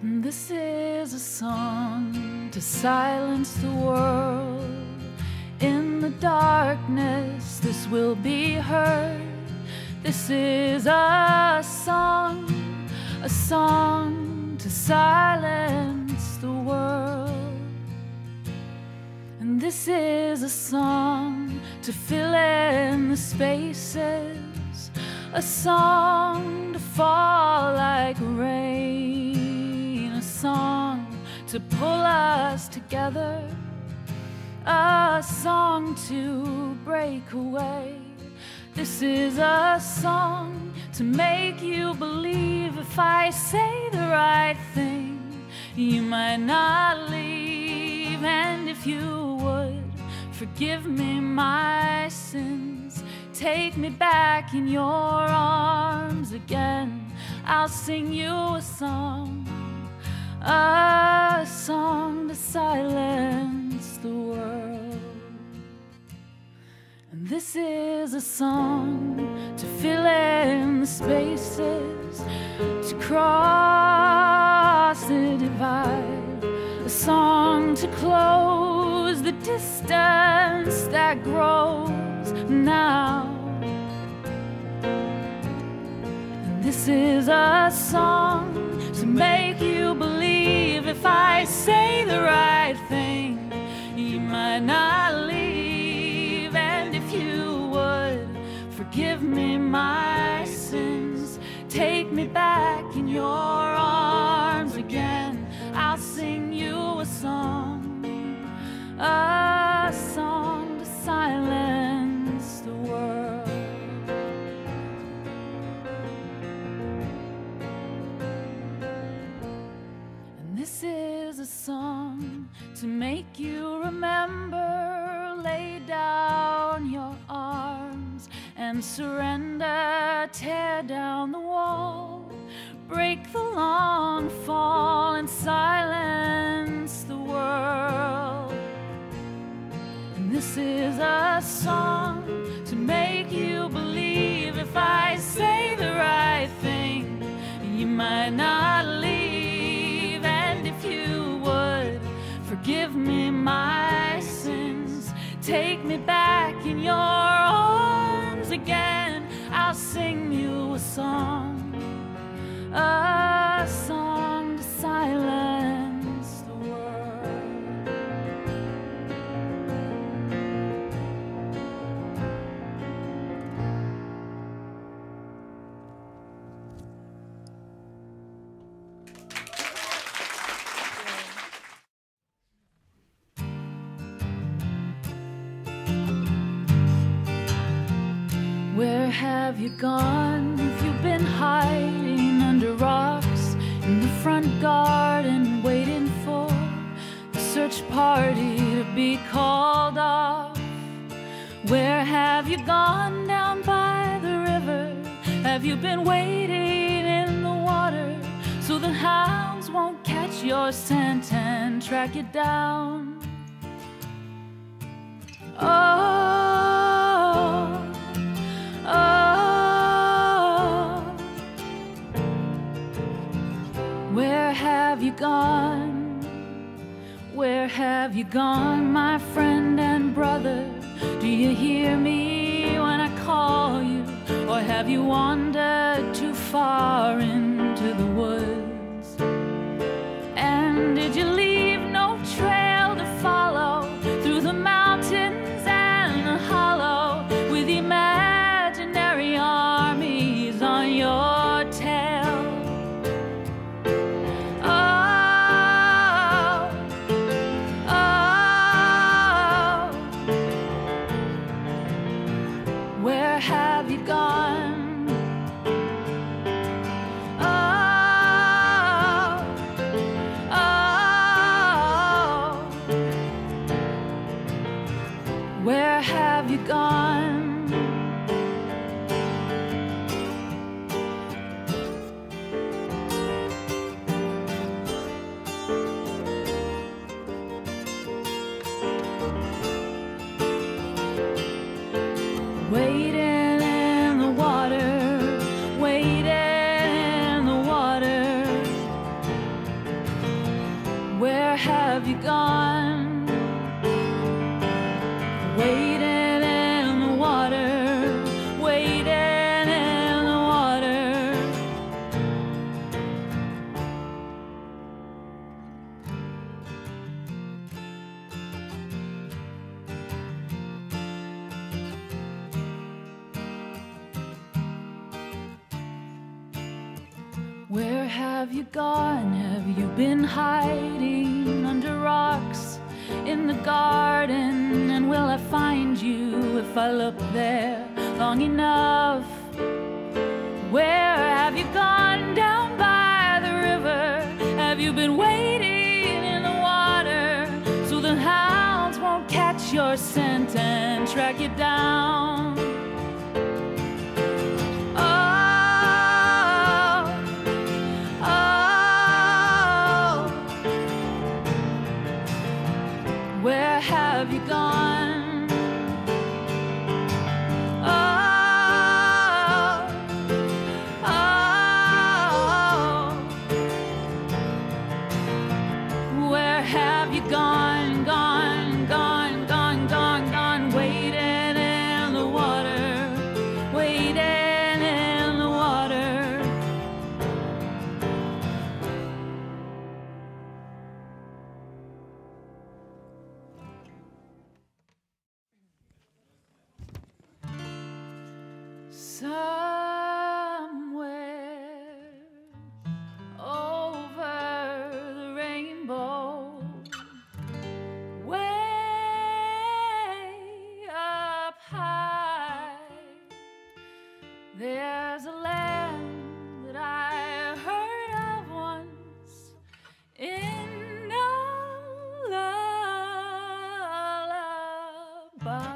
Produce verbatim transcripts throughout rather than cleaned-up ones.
This is a song to silence the world. In the darkness, this will be heard. This is a song, a song to silence the world. And this is a song to fill in the spaces, a song to fall like rain, a song to pull us together, a song to break away. This is a song to make you believe if I say the right thing, you might not leave. And if you would forgive me my sins, take me back in your arms again, I'll sing you a song, a song to silence the world. And this is a song to fill in the spaces, to cross the divide, a song to close the distance that grows now. And this is a song to make you believe if I say the right thing, you might not leave. And if you would forgive me my sins, take me back in your arms again, I'll sing you a song, a song to silence the world. And this is a song to make you remember, lay down your arms and surrender, tear down the wall, break the long fall and silence the world. And this is a song to make you believe if I say the right thing, you might not leave. And if you would forgive me my sins, take me back in your arms again, I'll sing you a song, a song to silence the world. Where have you gone? Have you been hiding under rocks in the front garden, waiting for the search party to be called off? Where have you gone? Down by the river? Have you been waiting in the water so the hounds won't catch your scent and track you down? Oh, oh, where have you gone? Where have you gone, my friend and brother? Do you hear me when I call you? Or have you wandered too far into the woods? And did you leave no trail to follow through the mountains and the hollow, with imaginary armies on your tail? Oh, oh, where have you gone? Oh, oh, where have you gone? Waiting in the water, waiting in the water, have you gone? Have you been hiding under rocks in the garden? And will I find you if I look there long enough? Where have you gone? Down by the river? Have you been waiting in the water so the hounds won't catch your scent and track you down? Where have you gone? Oh, oh, where have you gone? Gone, gone, gone, gone, gone, waiting in the water, waiting in the water. Somewhere over the rainbow, way up high, there's a land that I heard of once in a lullaby.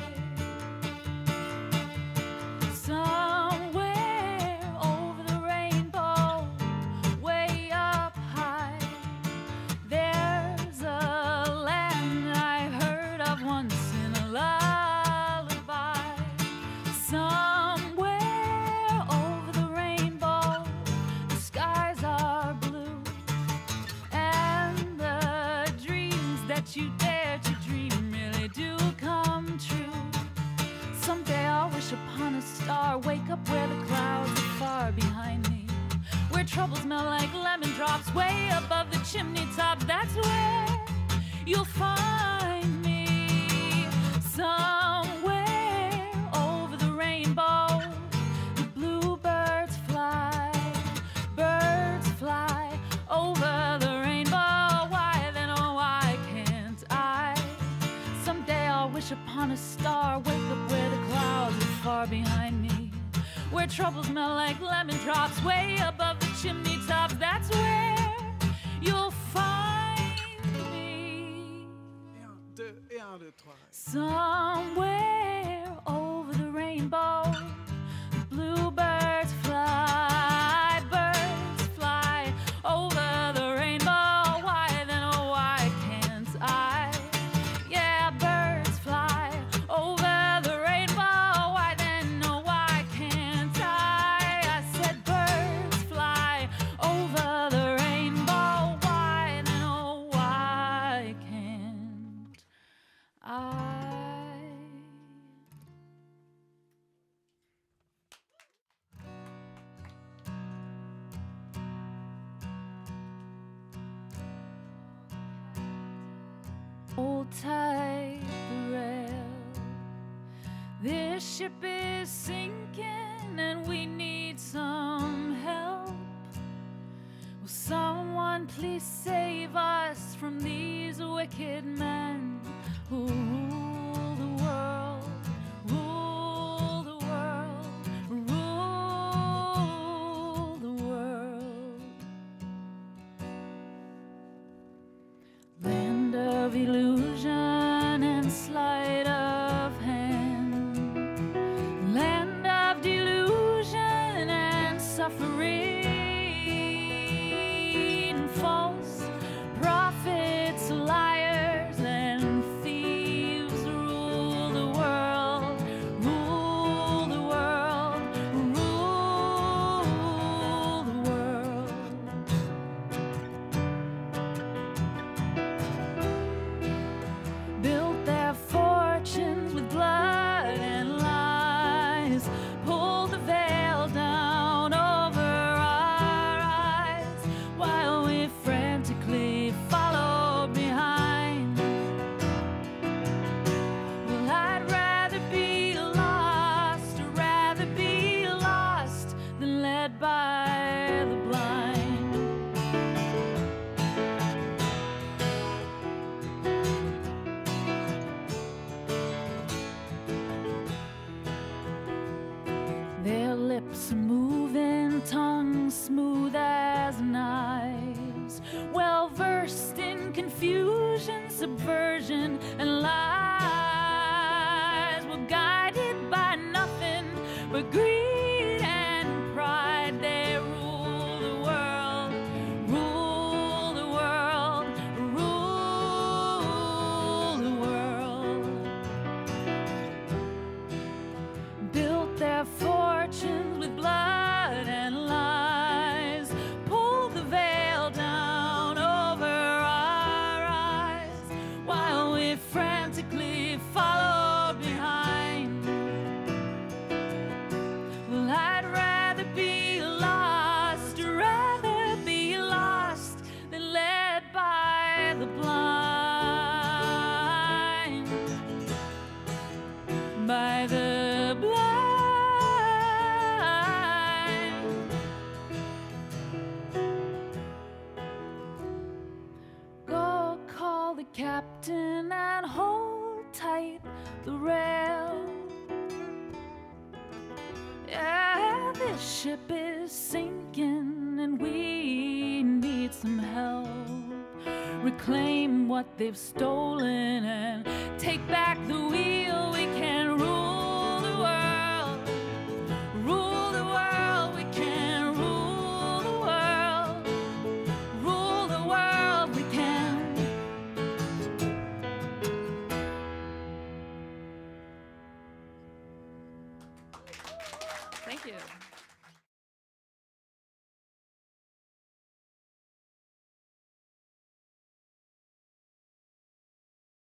You dare to dream really do come true. Someday I'll wish upon a star, wake up where the clouds are far behind me, where troubles melt like lemon drops way above the chimney tops. That's where you'll find me. Somewhere over the rainbow, the bluebirds fly, birds fly over the rainbow. Why then, oh why can't I? Someday I'll wish upon a star, wake up where the clouds are far behind me, where troubles melt like lemon drops way above the chimney tops. That's where you'll find me. Somewhere over the rainbow, the bluebirds fly, birds fly over the rainbow. Why then, oh why can't I? Yeah, birds fly over the rainbow. Why then, oh why can't I? I said birds fly over the rainbow. Why then, oh why can't I? Hold tight the rail. This ship is sinking and we need some help. Will someone please save us from these wicked men who rule the world, rule the world, rule the world. Land of illusion and sleight of hand, land of delusion and suffering, false prophets, liars and thieves rule the world, rule the world, rule the world. Built their fortune lips are moving, tongues smooth as knives, well versed in confusion, subversion, and lies. We're guided by nothing but greed and pride. They rule the world, rule the world, rule the world. Built their fortunes with blood and lies, pulled the veil down over our eyes, while we frantically followed behind. Well, I'd rather be lost, rather be lost than led by the blind, by the blind. Go call the captain and hold tight the rail. Yeah, this ship is sinking and we need some help. Reclaim what they've stolen and take back the wheel. We can rule the world, rule the world. We can rule the world, rule the world. We can. Thank you.